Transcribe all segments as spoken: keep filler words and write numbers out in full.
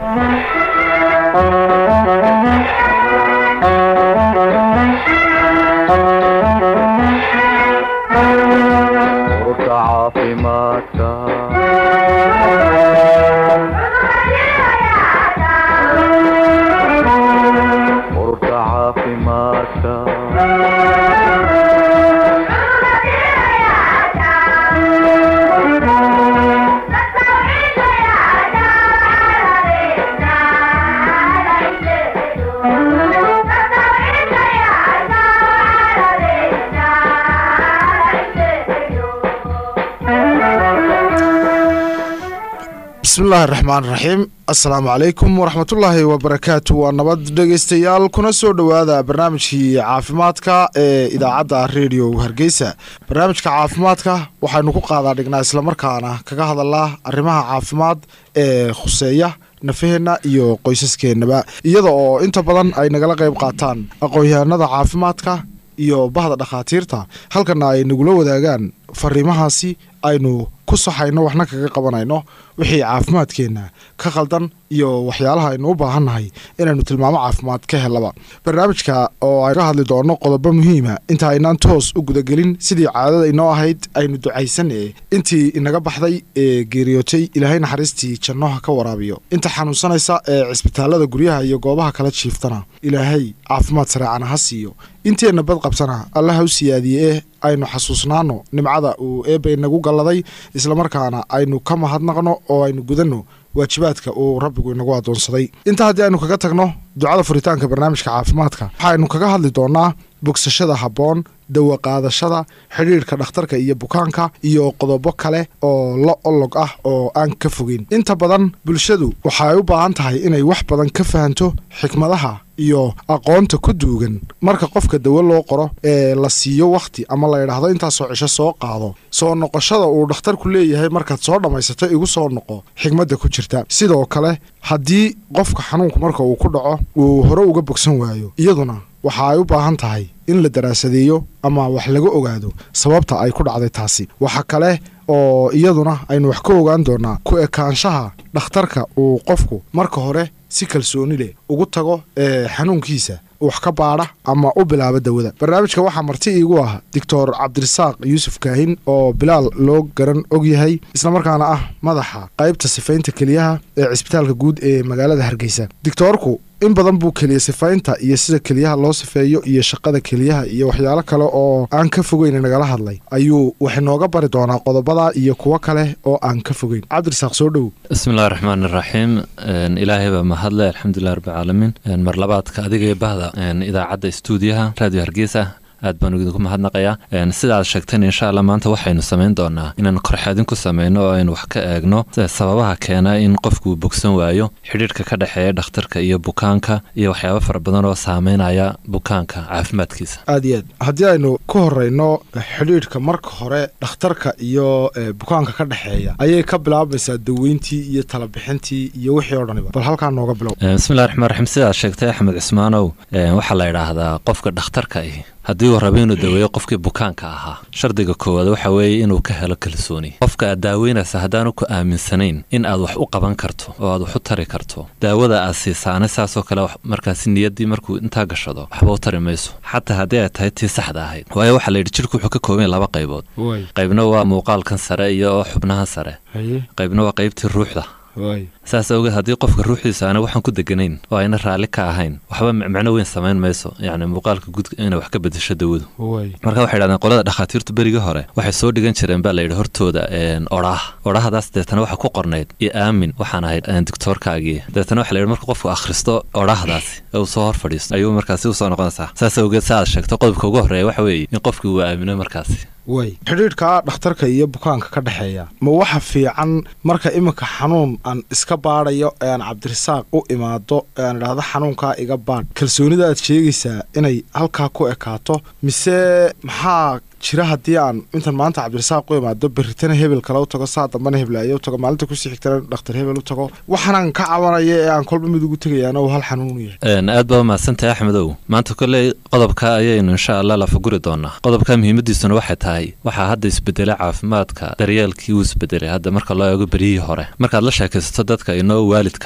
بسم الله الرحمن الرحيم السلام عليكم ورحمة الله وبركاته ونبض دقيستيال كنا سودو هذا برنامج عافماتك إذاعة الراديو هرجيسة برنامج عافماتك وحنكون قاعد دقنا إسلام مركانا كجهد الله الرماها عافمات خصية نفهنا iyo qoysaskeennaba iyadoo inta badan ay nagala qayb qaataan aqoonyahanada caafimaadka iyo bahda dhakhaatiirta halkana ay nagula wadaagaan fariimahaasi aynu ku saxayno waxna kaga qabanayno wixii caafimaadkeena ka qaldan iyo waxyaalaha aynu u baahannahay inaynu tilmaamo caafimaad ka helaba barnaamijka oo ay ka hadli doono qodobo muhiim ah inta aynaan toos u gudagelin sidii caadada inoo ahayd aynu ducaysanay intii inaga baxday ee geeriyootay ilaahay naxariistii jannaha ka waraabiyo inta xanuunsanaysa ee cisbitaalada guryaha iyo goobaha kala jiiftana ilaahay caafimaad sareecana ha siiyo inteena bad qabsana allah u siyaadiye aynu xasuusnaano nimcada uu eebay nagu galaday isla markaana aynu ka mahadnaqno oo aynu gudano waajibaadka uu rabbigu inagu adoonsaday inta haddii aynu kaga tagno ducada furitaanka barnaamijka caafimaadka waxaynu kaga hadli doonaa bogsashada habboon dawa qaadashada xiriirka dhakhtarka iyo bukaanka iyo qodobo kale oo la olog ah oo aan ka fogeyn inta badan bulshadu waxay u baahan tahay inay wax badan ka fahanto xikmadaha iyo aqoonta ku duugan marka qofka dawo loo qoro ee la siiyo waqti ama la yiraahdo inta soo cisho soo qaado soo noqoshada uu dhakhtarku leeyahay marka soo dhamaysato igu soo noqo xikmadda ku jirta sidoo kale haddii qofka xanuunku marka uu ku dhaco uu hore uga bogsan waayo iyaduna waxa ay u baahan tahay in la daraasadeeyo ama wax laga ogaado sababta ay ku dhacday taasi waxa kale oo iyaduna aynu wax ka ogaan doonaa ku ekaanshaha dhakhtarka uu qofku marka hore si kalsooni leh ugu tago ee xanuunkiisa wax ka baara ama u bilaabo dawada barnaamijka waxa marti iigu ah doctor Cabdirasaaq Yuusuf Kaahin oo bilaal loo garan og yahay isla markaana ah madaxa qaybta sifaynta kaliyaha ee cisbitaalka guud ee magaalada Hargeysa doctorku in badan buu kaliya sifaynta iyo sida kaliyaha loo sifeeyo iyo shaqada kaliyaha iyo waxyaalo kale oo aan ka fogeyn nagala hadlay ayuu wax nooga bari doonaa qodobada iyo kuwa kale oo aan ka fogeyn Cabdirasaaq soo dhow bismillaahir rahmaanir rahiim ilaahay ba mahadle alxamdulillaah rabbil caalamiin marlabaadka adiga bahda idaacada stuudiyaha radio Hargeysa aad baan ugu mahadnaqayaa sidaas sheegteen insha Allah maanta waxaynu sameyn doonaa inaan korxaadin ku sameeyno oo aynu wax ka eegno sababaha keena in qofku bogsan waayo xiriirka ka dhaxeeya dhakhtarka iyo bukaanka iyo waxyaabo fara badan oo saameynaya bukaanka caafimaadkiisa aad iyo aad haddii aynu ku horeyno xiriirka marka hore dhakhtarka iyo bukaanka ka dhaxeeya ayay ka bilaabaysaa daweyntii iyo talo bixintii iyo wixii oo dhaniba bal halkaan nooga bilow bismillaahir rahmaanir rahiim sidaas sheegtay Axmed Cismaanow waxa la yiraahdaa qofka dhakhtarka ah haddii uu rabo inuu daweeyo qofkii bukaanka ahaa shardiga koowaad waxa weeye inuu ka helo kalsooni qofka aad daaweynaysa haddaanu ku aaminsanayn in aad wax u qaban karto oo aad wax u tari karto daawada aad siisaana saasoo kale markaasi niyaddii markuu intaa gashado waxba u tari mayso xataa haddii ay tahay tii saxda ahayd waayo waxaa la yidhi jirku wuxuu ka kooban laba qaybood qaybna waa muuqaalkan sare iyo xubnaha sare qaybna waa qaybtii ruuxda saas awgeed haddii qofka ruuxiisa aana waxaan ku deganayn oo ayna raalli ka ahayn waxba macno weyn samayn mayso yacni muuqaalka guud inay wax ka bedesho dawadu marka waxay yidhahdeen qolada dhakhaatiirtu berigii hore waxay soo dhigan jireen baa la yidhi hortooda odhaah odhahadaas deetana waxa ku qornayd iyo aamin waxaan ahayd doctorkaagii deetana waxa la yidhi marka qofku akhristo odhahdaasi ee uu soo hor fadhiisto ayuu markaasi u soo noqonaysaa saas awgeed saaad sheegto qodobka ugu horreeya waxa weeye in qofkii uu aamino markaasi way xiriirka dhakhtarka iyo bukaanka ka dhaxeeya ma waxa fiican marka iminka xanuun aan iska baarayo aan Cabdirasaaq u imaado aan raado xanuunka iga baan kalsoonida aad sheegaysaa inay halka ku ekaato mise maxaa jira haddii aan intan maanta Cabdirasaaq u imaado baritaan hebel kala u tago saa dambana heblayo tago maalinta ku sii xigtana dhakhtar hebel u tago waxaan ka cabanaya ee aan kolba mid ugu tagayaan oo hal xanuun u yahay een aad baa maasantay Axmedow maanta kale qodobka ayaynu insha Allah la faguri doonaa qodobka muhiimadiisuna waxay tahay waxa hadda isbedelay caafimaadka daryeelkii uu isbedelay hadda marka loo eego bariyii hore marka la sheekaysto dadka inoo waalidka ah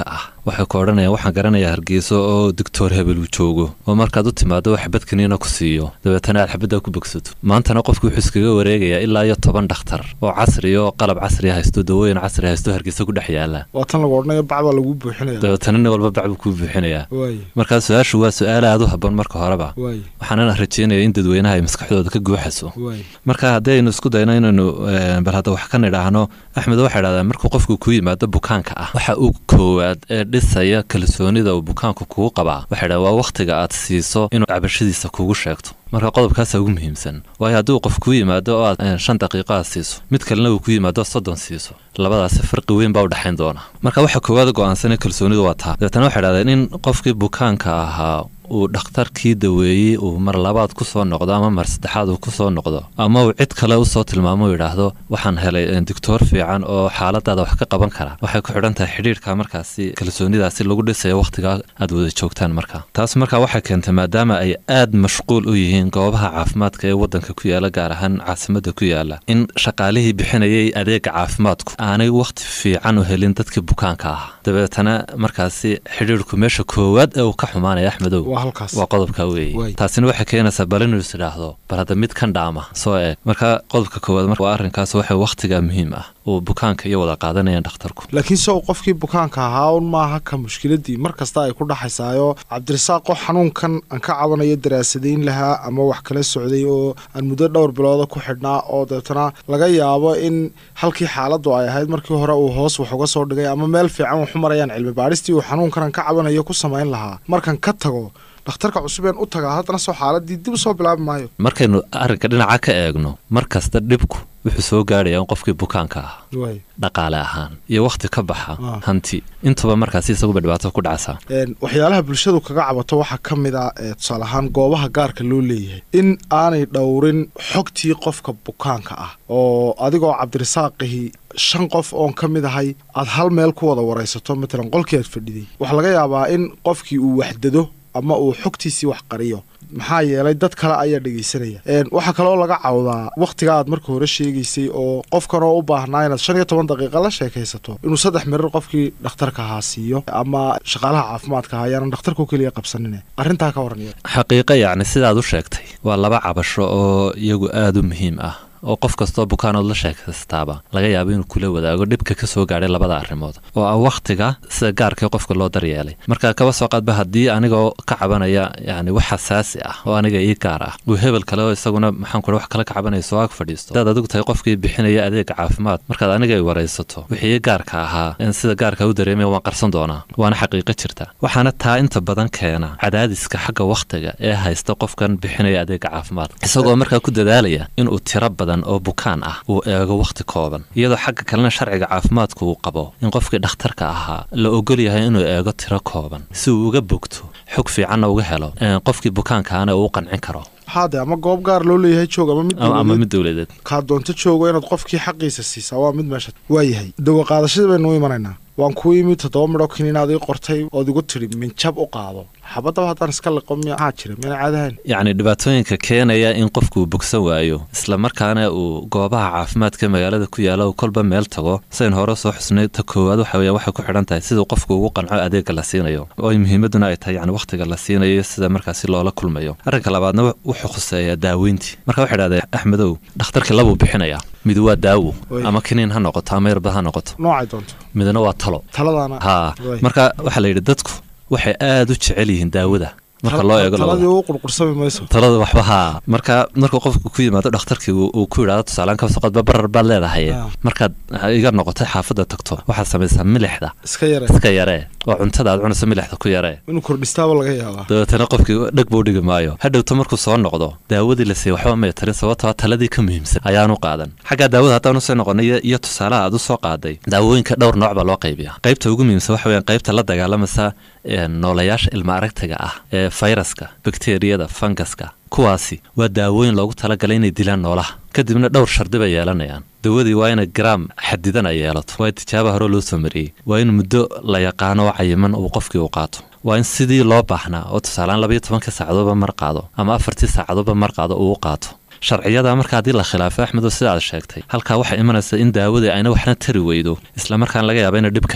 waxay ku odhanayaan waxaan garanayaa Hargeysa oo doctor hebel uu joogo oo markaad u timaado wax xabad kaniina ku siiyo dabeetana aad xabada ku bogsato maantana qofku wuxuu iskaga wareegayaa ilaa iyo toban dhakhtar oo casri oo qalab casri ah haysto dawooyin casri ah haysto Hargeysa ku dhex yaala waatan lagu odhanayo bacba lagu buuxinayaa dabeetana nin walba bacbu ku buuxinayaa marka su'aashu waa su'aal aad u habboon marka horeba waxaan rajeynayaa in dadweynaha ay maskaxdooda ka guuxaso marka haddaynu isku dayno inaynu bal hadda wax ka nidhaahno Axmed waxa yiraahdaa markuu qofku ku yimaado bukaanka ah waxa uu koowaad ee dhisaya kalsoonida uu bukaanku kugu qabaa waxa yiraahdaa waa waqtiga aad siiso inuu cabashadiisa kugu sheegto marka qodobkaas ugu muhiimsan waa hadduu qof ku yimaado oo aad shan daqiiqo siiso mid kalena uu ku yimaado soddon siiso labadaas farqi weyn baa u dhaxayn doona marka waxa koowaad go'aansan kalsoonidu waa taa dadana waxa yiraahdaa in qofkii bukaanka ahaa uu dhakhtarkii daweeyay uu mar labaad ku soo noqdo ama mar saddexaad uu ku soo noqdo ama uu cid kale u soo tilmaamo yiraahdo waxaan helay doctor fiican oo xaaladaada wax ka qaban kara waxay ku xidhan tahay xiriirka markaasi kalsoonidaasi lagu dhisayo waqtiga aad wada joogtaan marka taas marka waxa keentay maadaama ay aad mashquul u yihiin goobaha caafimaadka ee wadanka ku yaala gaar ahaan caasimadda ku yaala in shaqaalihii bixinayay adeega caafimaadku aanay waqti fiican u helin dadkii bukaanka ah dabeetana markaasi xiriirku meesha koowaad ee uu ka xumaanaya Axmedow waa qodobka weey taasina waxa keenaysa balinu isdhaahdo bal hada mid kan dhaama soo ee marka qodobka koowaad marka waa arrinkaas waxa waqtiga muhiim ah oo bukaanka iyo wada qaadanayaan dhakhtarku laakiin soo qofkii bukaanka ahaa un maaha ka mushkiladii markasta ay ku dhaxaysaayo Cabdirasaaq oo xanuunkan aan ka cabanayo daraasadayn lahaa ama wax kala socday oo aan muddo dhowr bilood ku xidhnaa oo dadana laga yaabo in halkii xaaladdu ay ahayd markii hore uu hoos wax uga soo dhigay ama meel fiican wax u marayaan cilmi baaristii uu xanuunkan ka cabanayo ku sameyn lahaa markan ka tago dhakhtarka cusubeen u tagaa haddana soo xaaladii dib soo bilaabi maayo markaynu arrinka dhinaca ka eegno markasta dhibku wuxuu soo gaarayaa qofkii bukaanka ah dhaqaale ahaan iyo waqti ka baxa hanti intaba markaas isagu dhibaato ku dhacsa een waxyaalaha bulshadu kaga cabato waxa kamid ah tusaale ahaan goobaha gaarka loo leeyahay in aanay dhowrin xogtii qofka bukaanka ah oo adigoo Cabdirasaaqi shan qof oo kamid ahay aad hal meel ku wada wareysato midran qolkii aad fadhiday waxa laga yaabaa in qofkii uu waxdado ama uu xogtiisi wax qariyo maxaa yeelay dad kale ayaa dhageysanaya een waxa kale oo laga cawdaa waqtiga aad markii hore sheegaysay oo qofkan oo u baahnaa inaad shan iyo toban daqiiqo la sheekaysato inuu saddex mirir qofkii dhakhtarka ahaa siiyo ama shaqaalaha caafimaadka ayaan dhakhtarku kaliya qabsanin arrintaa ka waran xaqiiqo yacni sidaad u sheegtay waa laba cabasho oo iyagu aad u muhiim ah oo qof kastoo bukaanood la sheekaystaaba laga yaabo inuu kula wadaago dhibka ka soo gaaray labada arrimood oo ah waqtiga sida gaarka qofka loo daryeelay marka kaba soo qaadba haddii anigoo ka cabanaya yani wax xasaasi ah oo aniga ii gaar ah uu hebel kale oo isaguna maxaan ku wax kala ka cabanaya soo ag fadhiisto dad adigu tahay qofkii bixinaya adeega caafimaad markaad aniga ay wareysato wixii gaarka ahaa in sida gaarka u dareemay waan qarsan doonaa waana xaqiiqo jirta waxaana taa inta badan keena cadaadiska xagga waqtiga ee haysta qofkan bixinaya adeega caafimaad isagoo markaa ku dadaalaya inuu tiro oo bukaan ah uu eego waqti kooban iyadoo xagga kalena sharciga caafimaadku uu qabo in qofkii dhakhtarka ahaa la ogol yahay inuu eego tiro kooban si uu uga bogto xog fiican uga helo qofkii bukaankaana uu qancin karo hada ama goob gaar loo leeyahay joog ama mid ama mid dawladeed ka doonto joogo inaad qofkii xaqiisa siisaa waa mid meesha waayahay dawa qaadashada baynu imanayna waan ku yimid toddoba midho kiniinaad ii qortay oo igu tiri minjab u qaado xabadaba haddaan iska liqo miyaa jira mina caadahan yacni dhibaatooyinka keenaya in qofku bogsan waayo isla markaana uu goobaha caafimaadka magaalada ku yaala uu kolba meel tago sayn hore soo xusnay ta koowaad waxa weeyaan waxay ku xidhan tahay siduu qofku ugu qanco adeega la siinayo oo muhiimaduna ay tahay yacni waqtiga la siinayo sida markaasi loola kulmayo arrinka labaadna wuxuu khuseeyaa daaweyntii marka waxay idhahdeen Axmedow dhakhtarkii labuu bixinayaa mid waa daawo ama kiniin ha noqoto ama irbad ha noqoto noocay doonto midna waa talo taladana ha marka waxa la yidhi dadku waxay aad u jecel yihiin daawada marka loo eego taladii uu qurqursami mayso talada waxba ha marka marka qofku ku yimaado dhakhtarkii uu ku yiraahdo tusaalaan ka soo qadba barar baad leedahay marka iga noqotay xaafada tagto waxa samaysaa milixda iska yare iska yare oo cuntada aad cunayso milixda ku yare inuu kordhistaaba laga yaabaa dadana qofkii dhag buu dhigi maayo hadhowto markuu soo noqdo daawadii la siiyay waxba ma tarin sababtoo taladii ka muhiimsan ayaanu qaadan xagga daawada haddaan soo noqonay iyo tusaalaha aad u soo qaaday daawooyinka dhowr nooc ba loo qaybiyaa qaybta ugu muhiimsan waxa weeyaan qaybta la dagaalamasa noolayaasha ilma aragtiga ah ee fayraska bakteeriyada fangaska kuwaasi waa daawooyin loogu talagalay inay dilaan noolaha kadibna dhowr shardi bay yeelanayaan dawadii waa inay gram xadidan ay yeelato waa tijaabo hore loo soo mariyay waa in muddo la yaqaano oo cayiman uu qofkii u qaato waa in sidii loo baahnaa oo tusaalaan labayo tobanka saacadoodba mar qaado ama afartii saacadoodba mar qaado uu u qaato sharciyada marka hadii la khilaafo Axmedow sida aad sheegtay halka waxa imanaysa in daawadii ayna waxna tari weydo isla markaan laga yaabo in dhib keento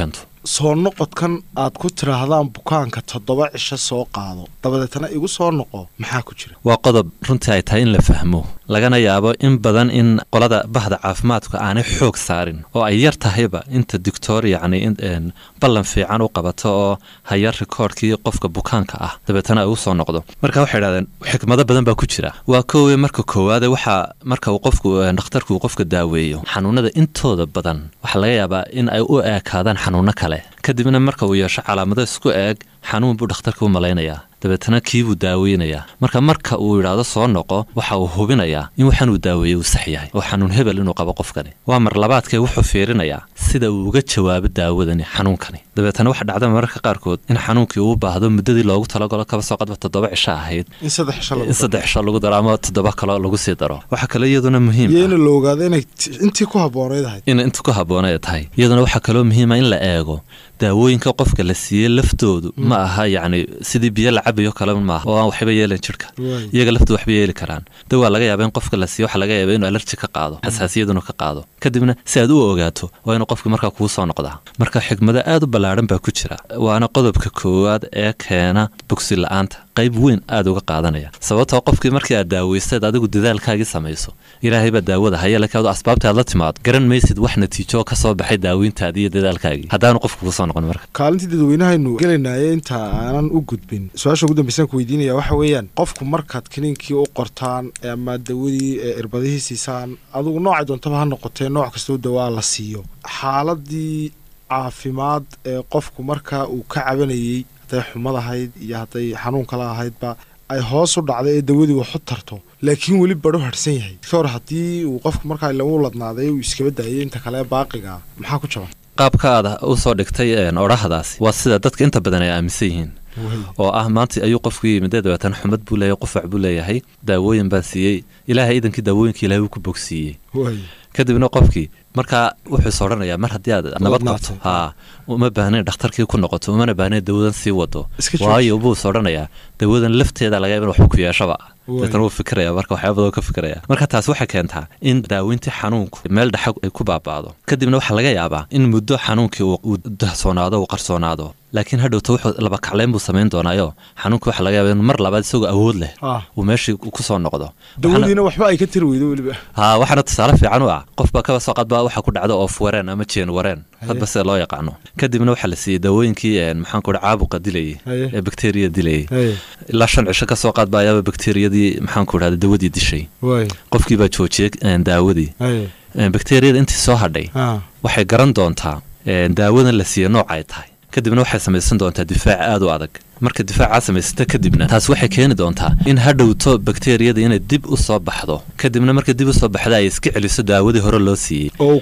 soo noqodkan aad ku tiraahdaan bukaanka toddoba cisho soo qaado dabadeetana igu soo noqo maxaa ku jira? waa qodob runtii ay tahay in la fahmo lagana yaabo in badan in qolada bahda caafimaadku aanay xoog saarin oo ay yar tahayba inta doctor yacni in ballan fiican u qabato oo hayar rikoorkii qofka bukaanka ah dabeetana ay u soo noqdo marka waxay yidhahdeen xikmado badan baa ku jira waa koowe marka koowaade waxaa marka uu qofku dhakhtarku qofka daaweeyo xanuunada intooda badan waxaa laga yaabaa in ay u eekaadaan xanuuno kale kadibna marka uu yeesho calaamado isku eeg xanuun buu dhakhtarka u malaynayaa dabeetana kiibuu daaweynayaa marka marka uu yidhaahdo soo noqo waxa uu hubinayaa in waxaan uu daaweeyey uu sax yahay oo xanuun hebel inuu qabo qofkani waa mar labaadkee wuxuu fiirinayaa sida uu uga jawaabo daawadani xanuunkani dabeetana waxa dhacda mararka qaarkood in xanuunkii uu baahdo muddadii loogu talagalo kaba soo qadba toddoba cisho ahayd in saddex cisho lagu daro ama toddoba kaloo lagu sii daro waxaa kale iyaduna muhiim iyana la ogaado inay intii ku habboonayd ahayd in intii ku habboonayd tahay iyaduna waxaa kaloo muhiima in la eego daawooyinka qofka la siiyey laftoodu ma aha yacni sidii biyo la cabayo kale maaha oo aan waxba yeelan jirka iyaga laftoodu waxba yeeli karaan dawaa laga yaaba in qofka la siiyo waxaa laga yaaba inuu alerji ka qaado xasaasiyaduna ka qaado kadibna si aad u ogaato waa inuu qofka markaa kuu soo noqdaa marka xikmado aad u ballaadhan baa ku jira waana qodobka koowaad ee keena bogsi la-aanta qayb weyn aad uga qaadanaya sababtoo qofkii markii aad daaweysteed adigu dadaalkaagii samayso ilaahay baa daawada haya laakiin adu asbaabta aad la timaado garan maysid wax natiijo ka soo baxay daaweyntaadii iyo dadaalkaagii haddaanu qofku kusoo noqon marka kaalintii dadweynahaynu gelinaaye inta aanan u gudbin su-aasha ugu dambaysan ku weydiinaya waxa weeyaan qofku markaad kiniinkii u qortaan ama dawadii irbadihii siisaan adigu noocay doontaba ha noqotee nooc kastoo dawaa la siiyo xaaladii caafimaad ee qofku markaa uu ka cabanayey hadday xumad ahayd iyo hadday xanuun kala ahaydba ay hoos u dhacday ee dawadii waxu tarto laakiin weli badho harhsan yahay kahor haddii uu qofku markaa lagu ladnaaday uu iskaba daayay inta kale baaqiga maxaa ku jaban qaabka aad u soo dhigtay odhahdaasi waa sida dadka inta badan ay aaminsan yihiin oo ah maanta ayuu qofku yimid dabeetana xumad buu leeyahay qufac buu leeyahay daawooyin baa siiyey ilaahay iidankii daawooyinkii ilaahay uu ku bogsiiyey kadibna qofkii markaa wuxuu is odhanayaa mar haddii aad nabad qabto haa uma baahnayn dhakhtarkii ku noqoto umana baahnayn dawadan sii wado waayo buu is odhanayaa dawadan lafteeda laga yaaba in waxba ku yeeshaba dabeetana wuu fikiraya marka waxyaaba badan ka fikiraya marka taas waxay keentaa in daaweyntii xanuunku meel dhaxa ay ku baabaado kadibna waxaa laga yaabaa in muddo xanuunkii uu dahsoonaado uu qarsoonaado laakiin hadhowta wuxuu laba kacleyn buu samayn doonaayo xanuunka waxa laga yaaba in mar labaad isagoo awood leh uu meeshii ku soo noqdo dawadiina waxba ay ka tiri weydo weliba haa waxaana tusaale fiican u ah qofba kaba soo qadba waxa ku dhacda oof wareen ama jeen wareen hadba sida loo yaqaano kadibna waxaa la siiyey dawooyinkii maxaan ku dhaha caabuqa dilayay ee bakteeriya dilayay ilaa shan cisho ka soo qaadba ayaaba bakteeriyadii maxaan ku dhahda dawadii dishay qofkii baa joojiyey daawadii bakteeriyada intii soo hadhay waxay garan doontaa daawadan la siiyey nooc ay tahay kadibna waxay samaysan doontaa difaac aad u adag marka difaacaa samaysata kadibna taas waxay keeni doontaa in hadhowto bakteeriyada inay dib u soo baxdo kadibna marka dib u soo baxda ay iska celiso daawadii hore loo siiyey oo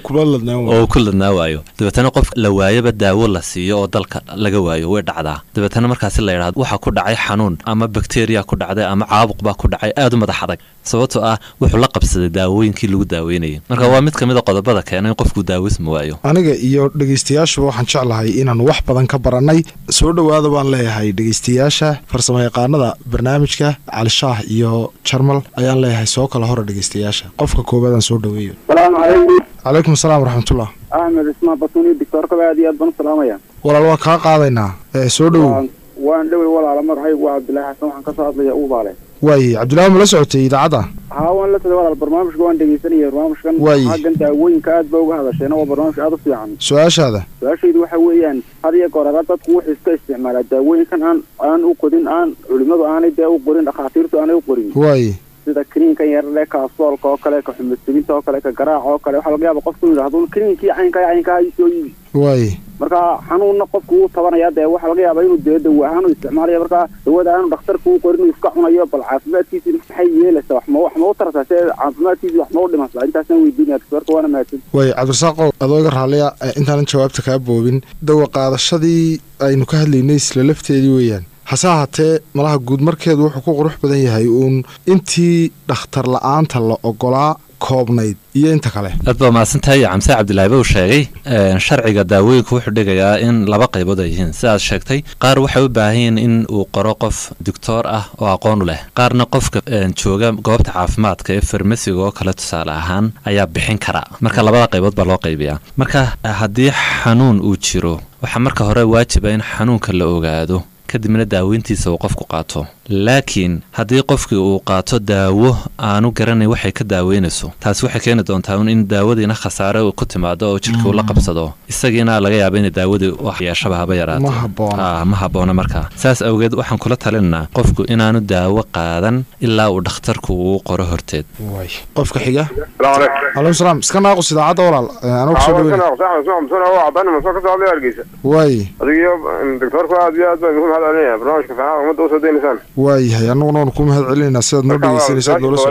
ku ladnaa waayo dabeetana qof la waayaba daawo la siiyo oo dalka laga waayo way dhacdaa dabeetana markaasi la yidhahdo waxaa ku dhacay xanuun ama bakteriya ku dhacday ama caabuq baa ku dhacay aad u madax adag sababtoo ah wuxuu la qabsaday daawooyinkii lagu daaweynayay marka waa mid ka mid a qodobada keena in qofku daawisma waayo aniga iyo dhegeystayaashuba waxaan jeclahay inaanu wax badan ka barannay soo dhowaada baan leeyahay dhegeystayaasha farsamo yaqaanada barnaamijka calishaah iyo jarmal ayaan leeyahay soo kala hore dhegeystayaasha qofka koowaadaan soo dhaweeyo salaamu calaykum calaykum asalaam waraxmatullah axmed ismaan batuni doctoorkaba aad iyo aad baan u salaamaya walaal waa kaa qaadaynaa soo dhowow waan dhowey walaala magacaygu waa cabdillaahi xasan waxaan ka soo hadlaya uubaale waaye cabdillahi ma la socotay idaacadda haa waan la socday walaal barnaamijka waan dhegeysanaya barnaamijkan xaggan daawooyinka aad baa uga hadasheen waa barnaamij aad u fiican su-aashaada su-aashaydu waxa weeyaan had iyo goor ara dadku wuxuu iska isticmaalaa daawooyinkan aan aan u qodin aan culimadu aanay dee u qorin dhakhaatiirtu aanay u qorin waaye sida kiniinkan yarle kaasoolka oo kale ka xumadsilinta oo kale ka garaaca oo kale waxaa laga yaaba qofku inuu yidhahdo kiniinkii caynka caynkaa ii soo iibi waaye marka xanuunna qofku wuu tabanayaa dee waxaa laga yaabaa inuu dee dawo ahaan u isticmaalaya marka dawada aanu dhakhtarku u qorin inuu iska cunayo bal caafimaadkiisi maxay yeelaysa wax ma wax ma u tartaa see caafimaadkiisi wax ma u dhimansaa intaasna weydiinaya doctorka waana mahadsan waaye cabdirasaaqow adoo iga raalliya intaanan jawaabta kaa boobin dawa qaadashadii aynu ka hadlaynay isla lafteedii weeyaan hase ahaatee malaha guud markeedu wuxuu ku qurux badan yahay uun intii dhakhtar la-aanta la ogolaa koobnayd iyo inta kale aad baa mahadsantahay camse cabdilaahi buu sheegay sharciga daawooyinka wuxuu dhigayaa in laba qaybood ay yihiin sidaad sheegtay qaar waxay u baahan yihiin in uu qoro qof doctor ah oo aqoon u leh qaarna qofka jooga goobta caafimaadka ee farmasiga oo kale tusaale ahaan ayaa bixin kara marka labada qaybood baa loo qaybiyaa marka haddii xanuun uu jiro waxaa marka hore waajiba in xanuunka la ogaado kadibna daaweyntiisa uu qofku qaato laakiin haddii qofkii uu qaato daawo aanu garanayn waxay ka daaweynayso taasi waxay keeni doontaa in daawadiina khasaare ku timaado oo jirka uu la qabsado isagiina laga yaaba in daawadii wax yeeshaba haba yaraato ma habboona markaa saas awgeed waxaan kula talinaa qofku inaanu daawo qaadan ilaa uu dhakhtarku uu qoro horteed qofka xiga alaykum salaam iska naaqus idaacadda walaal anuu kusoo dhaweyn waayahay annaguna waan ku mahad celinayna sidaad noo dhegeysanaysaad noola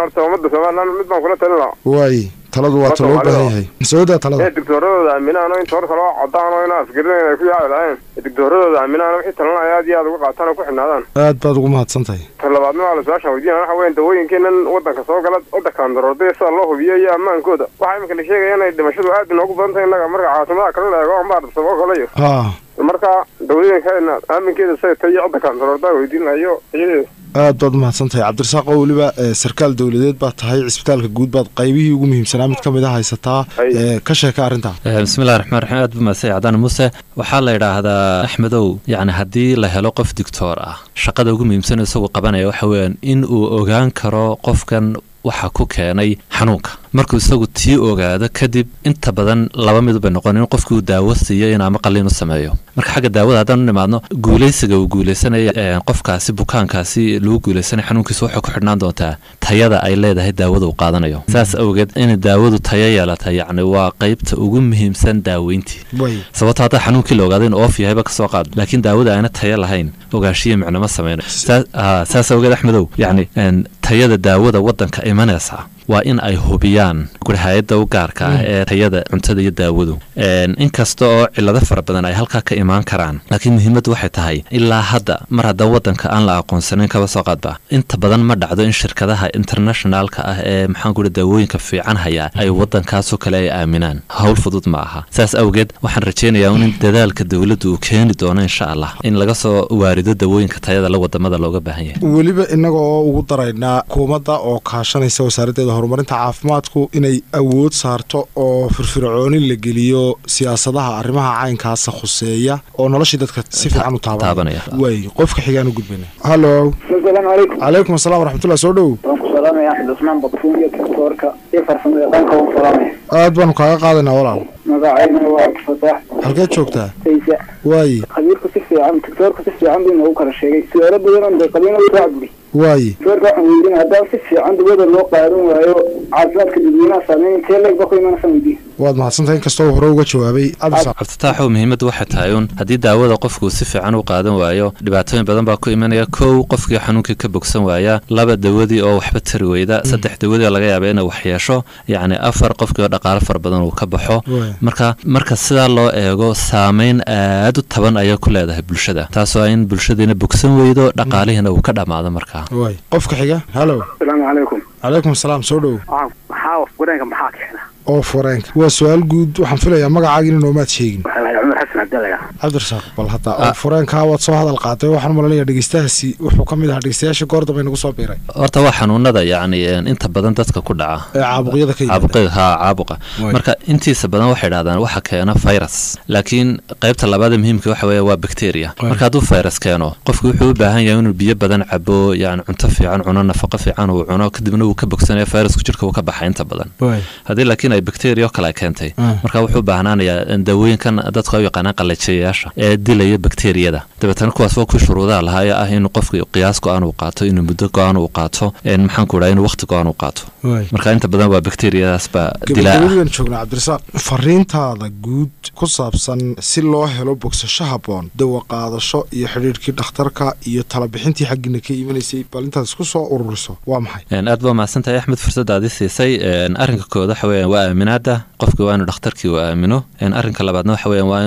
sowaay taladu waa taloo baahan yahay soodaa talada digtooradooda aaminaano inta hor kaloo cadaan oo inaa afgarinayna ay ku yaaci lahayn digtooradooda aaminaano wixii talanaya aad iyo aad uga qaataan oo ku xidhnaadaan aad baad ugu mahadsan tahay ta labaadna waa la su-aashaan weydiinaya waxa weyan dawooyinkeenan waddanka soo gala waddankaan daroorday sida loo hubiyo iyo ammaankooda waxaa iminka la sheegaya inay dhimashadu aad inoogu badan tahay innaga marka caasimadaha kala leego ambaardasabo kalayo marka dawooyinkeena aaminkeeda say tay iyo waddankaan daroordaa weydiinayo iyadeeda aad baad umahadsan tahay cabdirasaaq oo weliba sarkaal dowladeed baad tahay cisbitaalka guud baad qaybihii ugu muhiimsanaa mid ka mid a haysataa ka sheeka arrintaa bismillahi raxmaan raxiim aad buu mahadsan cadaan muuse waxaa la yidhaahdaa axmedow yacni haddii la helo qof doctoor ah shaqada ugu muhiimsan isagu qabanaya waxa weeyaan in uu ogaan karo qofkan waxa ku keenay xanuunka markuu isagu tii ogaado kadib inta badan laba mid bay noqon in qofkii uu daawo siiyo in ama qalliin u sameeyo marka xagga daawada haddaan u nimaadno guulaysiga uu guulaysanaya qofkaasi bukaankaasi lagu guulaysanaya xanuunkiisa waxay ku xidhnaan doontaa tayada ay leedahay daawada uu qaadanayo saas awgeed in daawadu tayo yeelata yacni waa qaybta ugu muhiimsan daaweyntii sababto haddaa xanuunkii la ogaado in oof yahayba kasoo qaad laakiin daawada ayna tayo lahayn ogaashiya micnoma samayno saas awgeed axmedow yacni tayada daawada waddanka imanaysa waa in ay hubiyaan hay-adda u gaarka ah ee tayada cuntada iyo daawadu inkasta oo cilado fara badan ay halkaa ka imaan karaan laakiin muhiimaddu waxay tahay ilaa hadda mar hadda waddanka aan la aqoonsanin kaba soo qaadba inta badan ma dhacdo in shirkadaha internationalka ah ee maxaan ku daawooyinka fiican hayaa ay waddankaasoo kale ay aaminaan howl fudud ma aha saas awgeed waxaan rajaynayaa in dadaalka dowladdu uu keeni doono insha allah in laga soo waarido daawooyinka tayada la wadamada looga baahan yahay weliba inaga oo ugu daraynaa hukuumadda oo kaashanaysa wasaaraddeeda horumarinta caafimaadku inay awood saarto oo firfircooni la geliyo siyaasadaha arrimaha caynkaasa khuseeya oo noloshii dadka si fiican u taabanaya way qofka xigaan u gudbina hallo assalaamu calaykum calaykum asalaam waraxmatullah soo dhow waan ku salaamaya axmed cusmaan badfuun iyo doctorka iyo farsamada dhanka u salaamaya aad baanu kaaga qaadaynaa walaal magacaydana waa fataax halkeed joogtaa saysa waaye khabiirku si fiican doctorka si fiican buu noogu kala sheegay su'aalo badan oo qabiina u raacburi waaye doctorka waxaan weydiin haddaan si fiican dawada loo qaadan waayo caafimaadka dadweynaha saameyn intee leeg baqo imanaysan weydiin waad mahadsantahay inkastoo hore uga jawaabay cabditaaxow muhiimaddu waxay tahay un haddii daawada qofku si fiican u qaadan waayo dhibaatooyin badan baa ku imanaya kow qofkii xanuunkii ka bogsan waaya laba dawadii oo waxba tari weyda saddex dawadii oo laga yaaba inay wax yeesho yacni afar qofkii oo dhaqaalo fara badan uu ka baxo marka marka sidaa loo eego saameyn aad u taban ayay ku leedahay bulshada taasoo in bulshadiina bogsan weydo dhaqaalihiina uu ka dhammaado markaa qofka xiga hallo asalaamu calaykum calaykum asalaam soo dhow maxaa wareenka maxaa keena oo foreenka waa su-aal guud waxaan filayaa magacaaga in noomaad sheegin cumar xasan cabdalla cabdirasaaq bal hadda oo foreenkaa waad soo hadal qaatay waxaan malanaya dhegeystahaasi wuxuu ka mid ahaa dhegeystayaasha goor dambe nagu soo biiray horta waa xanuunada yacni inta badan dadka ku dhaca ee caabuqyada ka caabuqyada haa caabuqa marka intiisa badan waxay dhahdaan waxa keena virus laakiin qaybta labaad ee muhiimka waxa weeye waa bacteria marka hadduu virus keeno qofku wuxuu u baahan yahay inuu biyo badan cabo yacni cunto fiican cuno nafaqo fiican uu cuno kadibna uu ka bogsanayo virusku jirka uu ka baxay inta badan haddii laakiin ay bacteria kale keentay marka wuxuu baahnaanayaa dawooyinkan dadku ay yaqaanaan qalajiyayaasha ee dilaya bakteeriyada dabeetana kuwaas waa ku shuruudaha lahaa ee ah in qofku qiyaas go-aan uu qaato inuu muddo go-aan uu qaato maxaan ku dhahay inuu waqti go-aan uu qaato marka inta badan waa bakteeriyadaas baa dilaa gabadhan joognaa cabdirasaaq fariintaada guud ku saabsan si loo helo bogsasho habboon dawo qaadasho iyo xidhiidhkii dhakhtarka iyo talabixintii xaggiina ka imanaysay bal intaad isku soo ururiso waa maxay aad baa mahadsantahay axmed fursadaadii siisay arrinka kooda waxa weeyaan waa aaminaada qofka waa inuu dhakhtarkii uu aamino arrinka labaadna waxa weeyaan waa inuu adeeco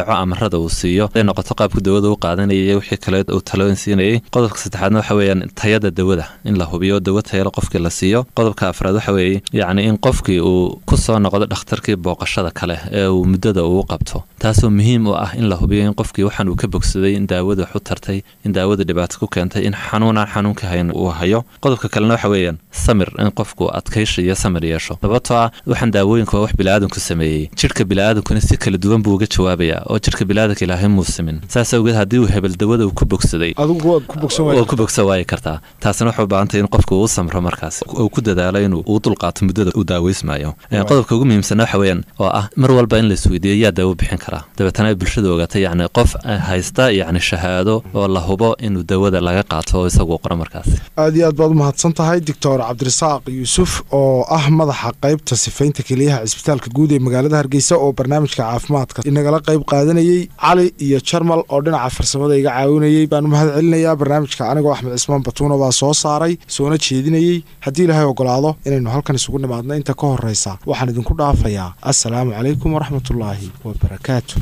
adeeco amarada uu siiyo ay noqoto qaabka dawada uu qaadanayay wixii kale uu talooyin siinayay qodobka saddexaadna waxa weeyaan tayada dawada in la hubiyo dawo tayo qofkii la siiyo qodobka afraad waxa weeye yacni in qofkii uu ku soo noqdo dhakhtarkii booqashada kale ee uu muddada uu qabto taasoo muhiim u ah in la hubiyo in qofkii waxaan uu ka bogsaday in daawada wax u tartay in daawada dhibaato ku keentay in xanuunaan xanuunka hayn uu hayo qodobka kalena waxa weeyaan samir in qofku adkayshi iyo samir yeesho sababtoo ah waxaan daawooyinka wax bilaadanku sameeyay jirka bilaadanku si kala duwan buu uga jawaabayaa oo jirka bilaadanka ilaahay muu simin saas awgeed haddii uu hebel dawada uu ku bogsaday adigu ku bogsan waay ku bogsan waay kartaa taasina wuxuu baahantay in qofku uu samro markaas uu ku dadaalo inuu uu dulqaato muddada uu daaweysmaayo qodobka ugu muhiimsan waxa weeyaan oo ah mar walba in la isweydiiyo yaa daawo bixin karaa dabeetana ay bulshada ogaatay yacni qof haysta yacni shahaado oo la hubo inuu dawada laga qaato oo isagu qoro markaas aad iyo aad baad umahadsan tahay doctor cabdirasaaq yuusuf oo ah madaxa qaybta sifaynta keliyaha cisbitaalka guud ee magaalada hargeysa oo barnaamijka caafimaadka inagala qayb qaadanayay cali iyo jarmal oo dhinaca farsamada iga caawinayay baan mahad celinayaa barnaamijka anigoo axmed cismaan batuuna baa soo saaray soona jeedinayay haddii ilaahay ogolaado inaynu halkan isugu nimaadno inta ka horeysa waxaan idinku dhaafayaa assalaamu calaykum waraxmatullaahi wabarakaatu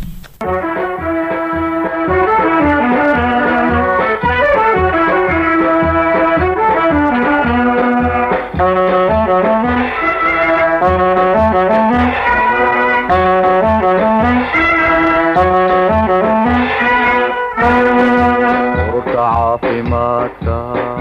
caafimaadka